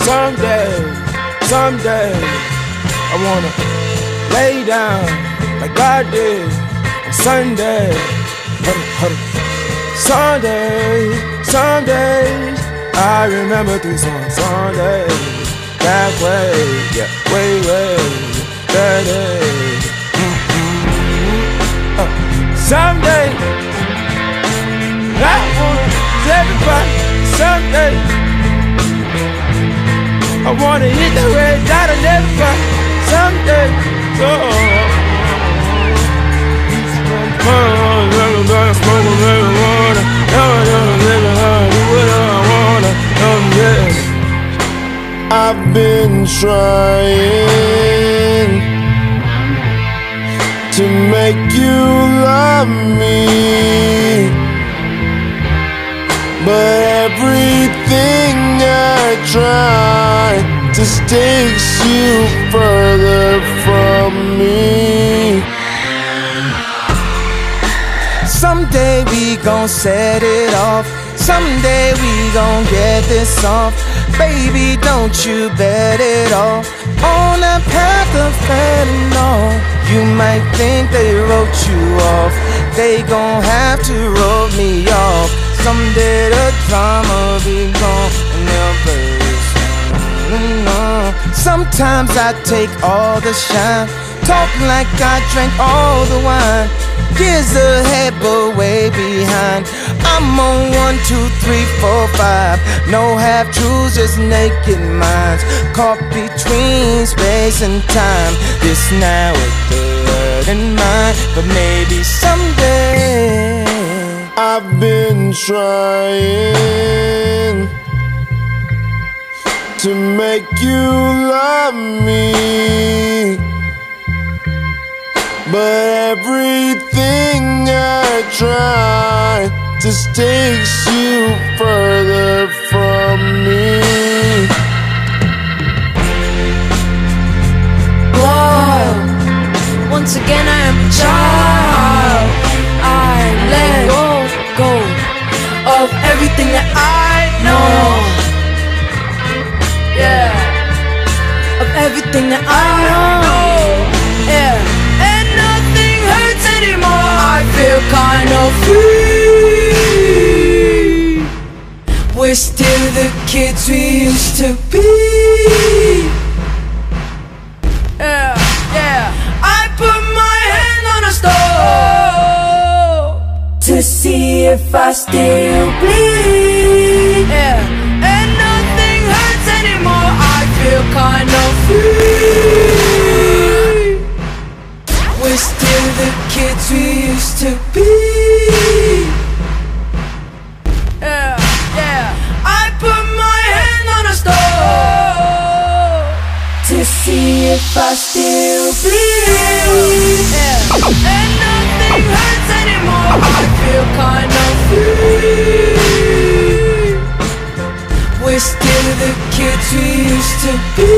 Someday, someday, I wanna lay down like God did on Sunday. Sunday, Sundays, I remember 3 songs. Sunday, that way, yeah, way, that day. Someday, I wanna tell everybody. Someday, I wanna hit the red dot and everybody. Someday, so I've been trying to make you love me, but everything I try just takes you further from me. Someday we gon' set it off. Someday we gon' get this off. Baby, don't you bet it all on the path of fentanyl. You might think they wrote you off. They gon' have to wrote me off. Someday the drama be gone and they'll play this song. Sometimes I take all the shine, talk like I drank all the wine. Years ahead but way behind. I'm on 1, 2, 3, 4, 5. No half-truths, just naked minds, caught between space and time. This now with the word in mind, but maybe someday. I've been trying to make you love me, but everything I try just takes you further from me. Whoa, once again I am a child. I let go of everything that I know. Yeah, of everything that I know. Yeah. I feel kind of free. We're still the kids we used to be. Yeah, yeah. I put my hand on a stove to see if I still bleed. Yeah, and nothing hurts anymore. I feel kind of free. We're still the kids we used to be. Yeah, yeah. I put my hand on a stove to see if I still bleed. Yeah, and nothing hurts anymore. I feel kind of free. We're still the kids we used to be.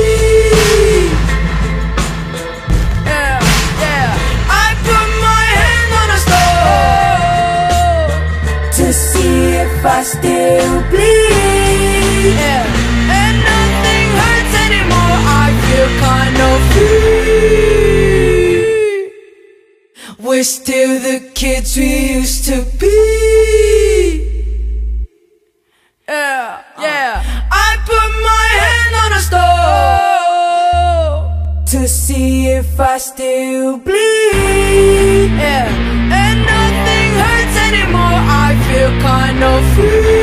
If I still bleed, yeah, and nothing hurts anymore. I feel kind of free. We're still the kids we used to be. Yeah, yeah. I put my hand on a stove to see if I still bleed. Yeah, and nothing hurts anymore. I feel kind of free.